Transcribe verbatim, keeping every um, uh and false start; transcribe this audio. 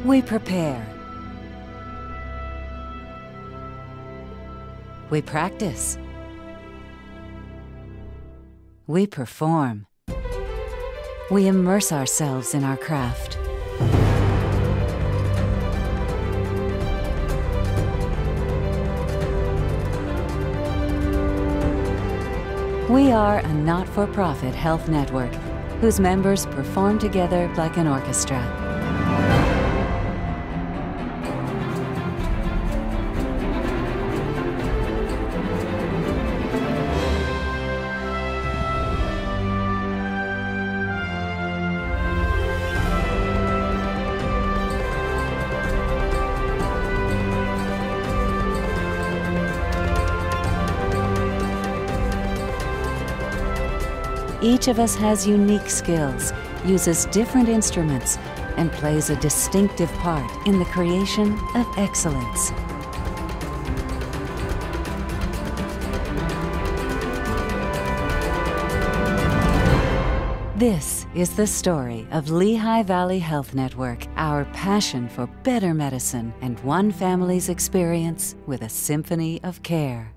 We prepare. We practice. We perform. We immerse ourselves in our craft. We are a not-for-profit health network whose members perform together like an orchestra. Each of us has unique skills, uses different instruments, and plays a distinctive part in the creation of excellence. This is the story of Lehigh Valley Health Network, our passion for better medicine and one family's experience with a symphony of care.